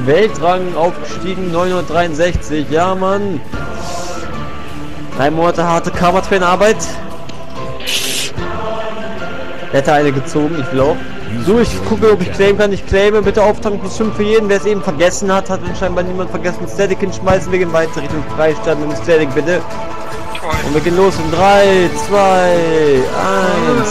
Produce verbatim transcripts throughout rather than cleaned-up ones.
Weltrang aufgestiegen, neunhundertdreiundsechzig. Ja, Mann. Drei Monate harte Cover-Train-Arbeit. Hätte eine gezogen, ich will auch. So, ich gucke, ob ich claimen kann. Ich claime. Bitte Auftrag plus fünf für jeden. Wer es eben vergessen hat, hat scheinbar niemand vergessen. Static hinschmeißen. Wir gehen weiter Richtung Freistadt mit dem Static, bitte. Und wir gehen los in drei, zwei, eins.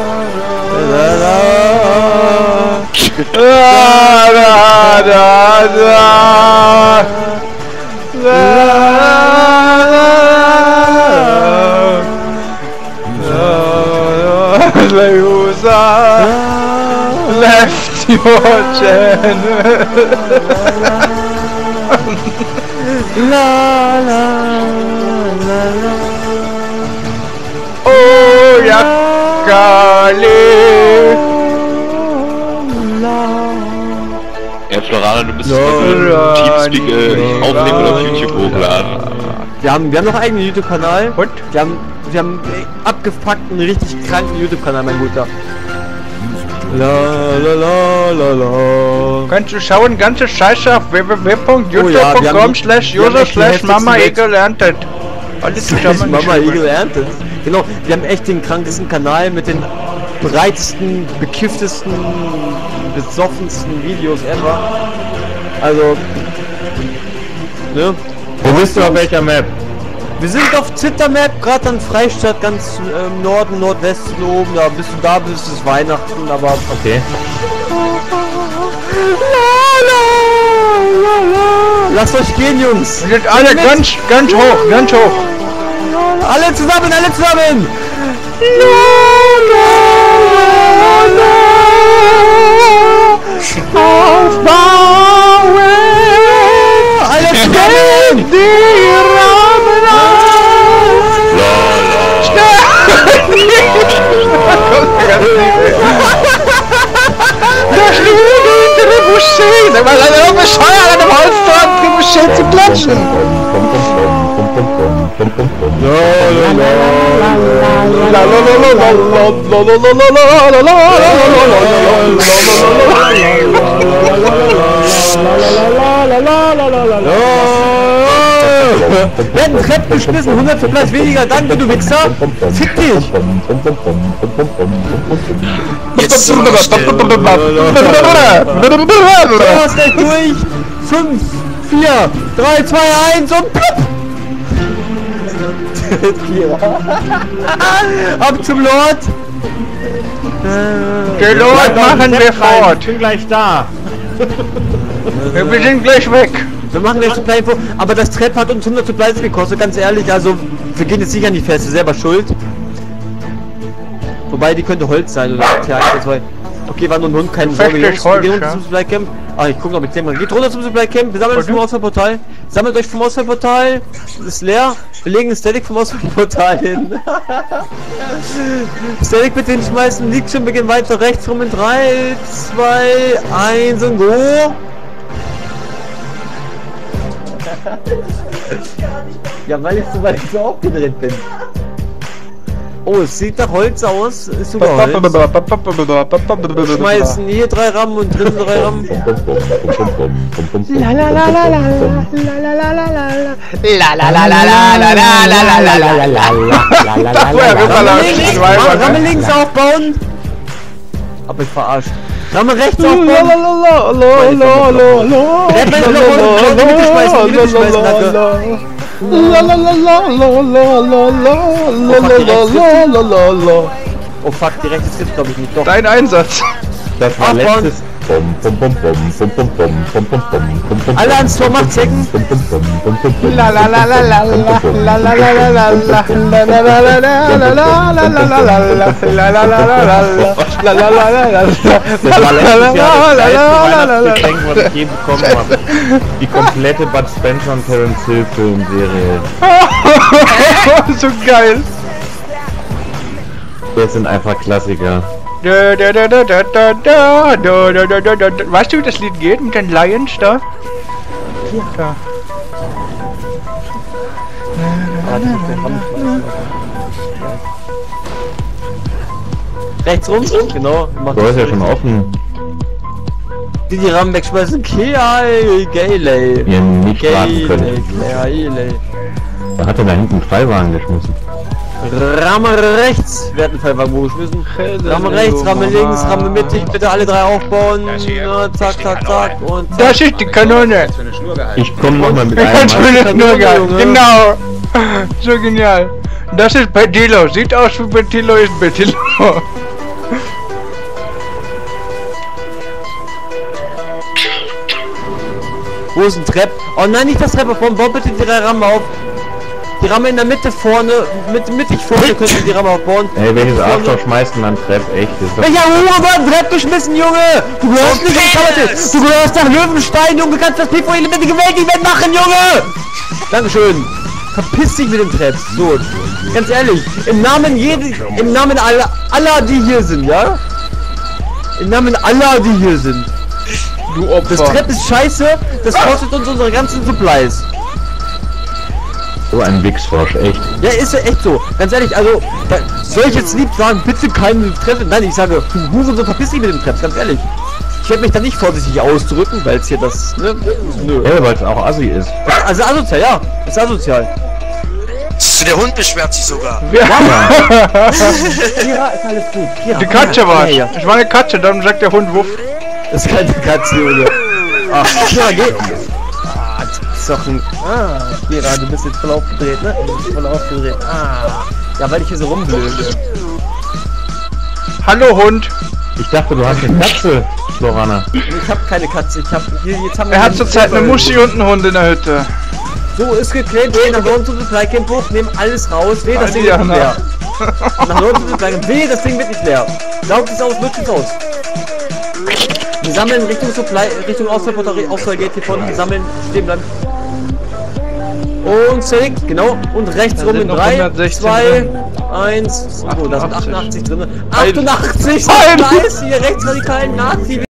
Left your channel. La la la la. Oh ja, Kali. Ja, Florana, du bist von Teamspeak äh, aufnehmen oder auf YouTube hochladen. Wir haben, wir haben noch einen eigenen YouTube-Kanal. Und? Wir haben, wir haben abgefuckten, richtig kranken YouTube-Kanal, mein Guter. La la la la la. Kannst du schauen, ganze Scheiße auf w w w punkt youtube punkt com slash user slash mama eagle erntet. Alles zusammen. Mama Eagle erntet. Genau, wir haben echt den krankesten Kanal mit den breitesten, bekifftesten, besoffensten Videos ever. Also, ne? Wo bist du auf welcher Map? Wir sind auf Zittermap, gerade an Freistadt, ganz im ähm, Norden, Nordwesten oben. Da bist du da, bist es Weihnachten, aber okay. Lasst euch gehen, Jungs! Wir sind alle ganz, ganz hoch, ganz hoch! Alle zusammen, alle zusammen! Aufbauen! Alle zusammen! Die Rahmen auf! Da schlug die Trebuchet! Sag mal, seid ihr doch bescheuert, an dem Holztor Trebuchet zu klatschen! Werden Treppen geschmissen, hundert Verbleib weniger, danke du Wichser! Fick dich! Jetzt sind wir still. Los, gleich durch! fünf, vier, drei, zwei, eins und plupp! Ab zum Lord! Den Lord machen wir fort! Ich bin gleich da! Wir sind gleich weg! Wir machen gleich Supply Info, aber das Trepp hat uns hundert Supplies gekostet, ganz ehrlich, also wir gehen jetzt nicht an die Feste, selber schuld. Wobei, die könnte Holz sein oder Tja, zwei. Okay, war nur ein Hund, keine Sorge, Jungs. Wir gehen runter zum Supply Camp. Ah, ich guck noch mit dem. Geht runter zum Supply Camp, wir sammeln uns vom Ausfallportal. Sammelt euch vom Ausfallportal. Es ist leer. Wir legen ein Static vom Ausfallportal hin. Static bitte hinschmeißen, liegt schon, wir gehen weiter rechts rum in drei, zwei, eins und go. Ja, weil ich so weit so aufgedreht bin. Oh, es sieht nach Holz aus. Ist sogar Holz. Schmeißen hier drei Rammen und drin drei Rammen. Ramme links aufbauen. Aber ich verarscht. Ramme rechts aufbauen. Oh fuck, direkt ist jetzt glaube ich nicht doch. Dein Einsatz! Das war letztes. Alle ans Tor macht checken. Die komplette Bud Spencer und Terence Hill Filmserie. So geil! Das sind einfach Klassiker. Da, da, da, da, da, da, da, da, da, da, da. Weißt du, wie das Lied geht mit den Lions da? Da. Rechts rum? Genau. So ist ja schon offen. Die die Rahmen wegschmeißen. Keil, Gayle. Ihr nicht warten Gayle, können. Gayle. Da hat er da hinten einen Fallwagen geschmissen. Ramme rechts. Wer hat einen Fallwagen wo geschmissen? Ramme rechts, Ramme links, Ramme mittig. Bitte alle drei aufbauen. Na, zack, zack, zack. Und zack. Das ist die Kanone. Ich komme nochmal mit Ich einem. kann's mir Mann. nur geil. Junge. Genau. So genial. Das ist Betillo. Sieht aus wie Betillo, ist Betillo. Wo ist ein Trepp? Oh nein, nicht das Treppenform. Bau bitte die drei Ramme auf. Die Ramme in der Mitte vorne. Mit, mittig vorne könnt ihr die Ramme aufbauen. Ey, welches Vorne. Arschloch schmeißt denn dann Trepp? Echt? Das ist doch Welcher Hure wird ein Trepp geschmissen, Junge? Du gehörst nicht in Penis! Du gehörst nach Löwenstein, Junge. Du kannst das P V-Elemente Welt nicht mitmachen, Junge! Dankeschön. Verpiss dich mit dem Trepp. So, ganz ehrlich. Im Namen jedes, im Namen aller, aller, die hier sind, ja? Im Namen aller, die hier sind. Du Das Opfer. Trepp ist scheiße. Das kostet uns unsere ganzen Supplies. so ein Wichsfrosch, echt. Ja, ist ja echt so. Ganz ehrlich, also, da, soll ich jetzt lieb sagen, bitte keine Treppe? Nein, ich sage, du Hurensohn, verpiss dich mit dem Trepp, ganz ehrlich. Ich werde mich da nicht vorsichtig ausdrücken, weil es hier das, ne? Nö. Ja, weil es auch assi ist. Also asozial, ja. Ist asozial. Der Hund beschwert sich sogar. Kira, ist alles gut. Kira, Die Katze war's. Ja, ja. Ich war eine Katze, dann sagt der Hund Wuff. Das ist keine Katze, Junge. Ach, Kira, geh. Ah, das ist doch ein... Ah, Kira, du bist jetzt voll aufgedreht, ne? Du bist voll aufgedreht. Ah. Ja, weil ich hier so rumblöde. Hallo Hund. Ich dachte, du hast eine Katze, Florana. Ich hab keine Katze, ich hab... Hier, jetzt haben wir Er hat einen zurzeit eine Silber- Muschi und einen Hund in der Hütte. So, ist geklärt, weh, nach Norden zum Supply Camp hoch, nehmen alles raus, weh, das Ding wird nicht leer. Nach Norden zum Supply Camp, weh, das Ding wird nicht leer. Saugt es aus, lutscht es aus. Wir sammeln Richtung Supply, Richtung Ausfallportal, Ausfall geht hier vorne, wir sammeln, stehen bleiben. Und zerlegt, genau, und rechts Da rum sind in noch drei, hundertsechzig zwei, drin. eins, oh, da sind achtundachtzig. achtundachtzig drin. achtundachtzig, Nein. nice, hier rechts radikalen Nazi.